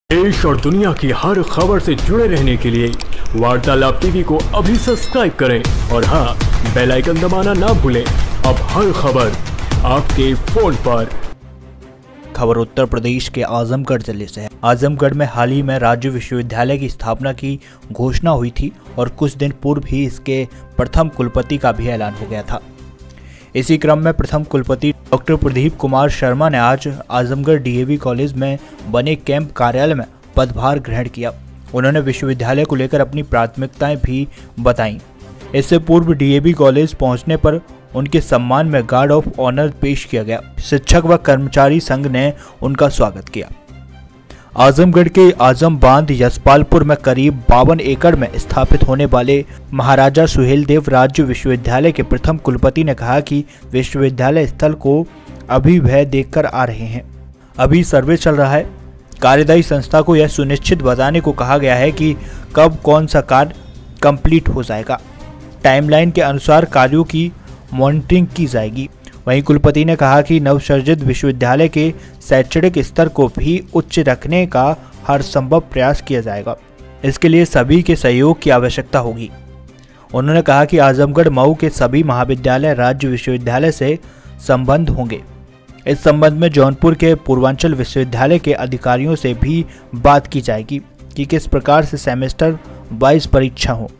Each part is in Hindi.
देश और दुनिया की हर खबर से जुड़े रहने के लिए वार्तालाप टीवी को अभी सब्सक्राइब करें और हाँ, बेल आइकन दबाना ना भूलें। अब हर खबर आपके फोन पर। खबर उत्तर प्रदेश के आजमगढ़ जिले से है। आजमगढ़ में हाल ही में राज्य विश्वविद्यालय की स्थापना की घोषणा हुई थी और कुछ दिन पूर्व ही इसके प्रथम कुलपति का भी ऐलान हो गया था। इसी क्रम में प्रथम कुलपति डॉक्टर प्रदीप कुमार शर्मा ने आज आजमगढ़ डीएवी कॉलेज में बने कैंप कार्यालय में पदभार ग्रहण किया। उन्होंने विश्वविद्यालय को लेकर अपनी प्राथमिकताएं भी बताईं। इससे पूर्व डीएवी कॉलेज पहुंचने पर उनके सम्मान में गार्ड ऑफ ऑनर पेश किया गया। शिक्षक व कर्मचारी संघ ने उनका स्वागत किया। आजमगढ़ के आजम बांध यशपालपुर में करीब 52 एकड़ में स्थापित होने वाले महाराजा सुहेलदेव राज्य विश्वविद्यालय के प्रथम कुलपति ने कहा कि विश्वविद्यालय स्थल को अभी वह देखकर आ रहे हैं। अभी सर्वे चल रहा है। कार्यदायी संस्था को यह सुनिश्चित बताने को कहा गया है कि कब कौन सा कार्य कंप्लीट हो जाएगा। टाइमलाइन के अनुसार कार्यों की मॉनिटरिंग की जाएगी। वहीं कुलपति ने कहा कि नवसर्जित विश्वविद्यालय के शैक्षणिक स्तर को भी उच्च रखने का हर संभव प्रयास किया जाएगा। इसके लिए सभी के सहयोग की आवश्यकता होगी। उन्होंने कहा कि आजमगढ़ मऊ के सभी महाविद्यालय राज्य विश्वविद्यालय से संबद्ध होंगे। इस संबंध में जौनपुर के पूर्वांचल विश्वविद्यालय के अधिकारियों से भी बात की जाएगी कि किस प्रकार से सेमेस्टर वाइज परीक्षा हो।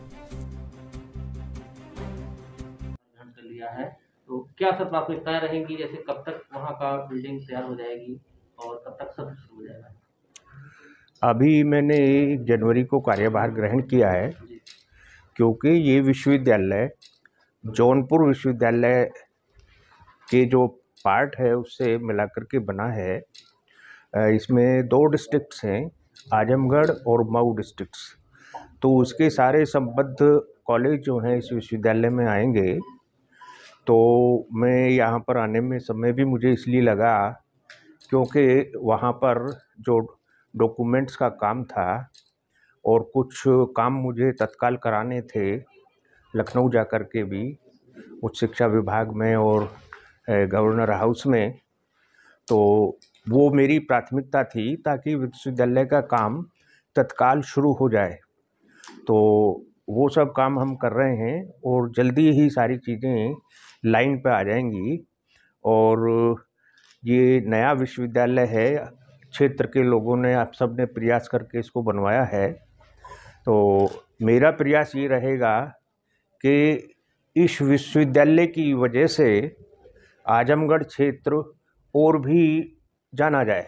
तो क्या सब प्राथमिकताएं रहेंगी, जैसे कब तक वहाँ का बिल्डिंग तैयार हो जाएगी और कब तक सब शुरू हो जाएगा? अभी मैंने 1 जनवरी को कार्यभार ग्रहण किया है, क्योंकि ये विश्वविद्यालय जौनपुर विश्वविद्यालय के जो पार्ट है उससे मिलाकर के बना है। इसमें 2 डिस्ट्रिक्ट्स हैं, आजमगढ़ और मऊ डिस्ट्रिक्ट्स। तो उसके सारे संबद्ध कॉलेज जो हैं इस विश्वविद्यालय में आएंगे। तो मैं यहाँ पर आने में समय भी मुझे इसलिए लगा क्योंकि वहाँ पर जो डॉक्यूमेंट्स का काम था और कुछ काम मुझे तत्काल कराने थे लखनऊ जा कर के भी उच्च शिक्षा विभाग में और गवर्नर हाउस में। तो वो मेरी प्राथमिकता थी ताकि विश्वविद्यालय का काम तत्काल शुरू हो जाए। तो वो सब काम हम कर रहे हैं और जल्दी ही सारी चीज़ें लाइन पे आ जाएंगी। और ये नया विश्वविद्यालय है, क्षेत्र के लोगों ने, आप सब ने प्रयास करके इसको बनवाया है। तो मेरा प्रयास ये रहेगा कि इस विश्वविद्यालय की वजह से आजमगढ़ क्षेत्र और भी जाना जाए,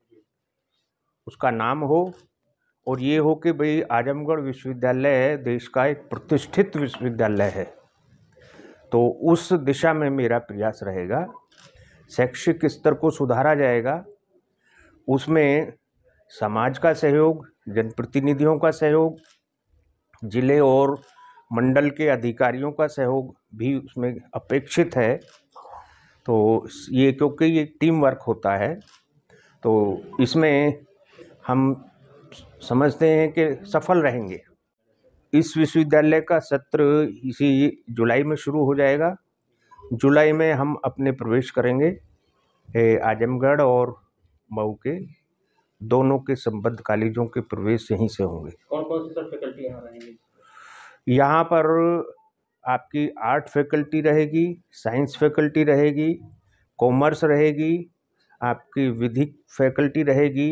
उसका नाम हो और ये हो कि भाई आजमगढ़ विश्वविद्यालय देश का एक प्रतिष्ठित विश्वविद्यालय है। तो उस दिशा में मेरा प्रयास रहेगा। शैक्षिक स्तर को सुधारा जाएगा, उसमें समाज का सहयोग, जनप्रतिनिधियों का सहयोग, जिले और मंडल के अधिकारियों का सहयोग भी उसमें अपेक्षित है। तो ये क्योंकि ये टीम वर्क होता है, तो इसमें हम समझते हैं कि सफल रहेंगे। इस विश्वविद्यालय का सत्र इसी जुलाई में शुरू हो जाएगा। जुलाई में हम अपने प्रवेश करेंगे। आजमगढ़ और मऊ के दोनों के संबद्ध कॉलेजों के प्रवेश यहीं से होंगे। कौन कौन सी फैकल्टी यहाँ रहेंगी? यहाँ पर आपकी आर्ट फैकल्टी रहेगी, साइंस फैकल्टी रहेगी, कॉमर्स रहेगी, आपकी विधिक फैकल्टी रहेगी।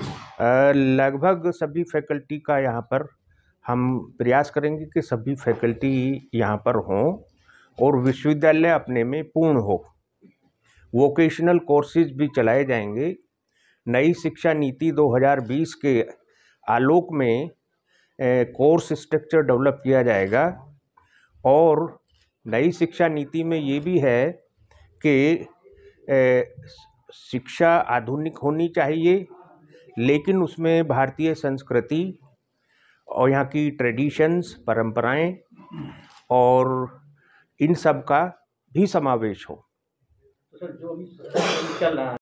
लगभग सभी फैकल्टी का यहाँ पर हम प्रयास करेंगे कि सभी फैकल्टी यहाँ पर हों और विश्वविद्यालय अपने में पूर्ण हो। वोकेशनल कोर्सेज भी चलाए जाएंगे। नई शिक्षा नीति 2020 के आलोक में कोर्स स्ट्रक्चर डेवलप किया जाएगा। और नई शिक्षा नीति में ये भी है कि शिक्षा आधुनिक होनी चाहिए, लेकिन उसमें भारतीय संस्कृति और यहाँ की ट्रेडिशंस, परंपराएं और इन सब का भी समावेश हो। तो सर, जो अभी चल रहा है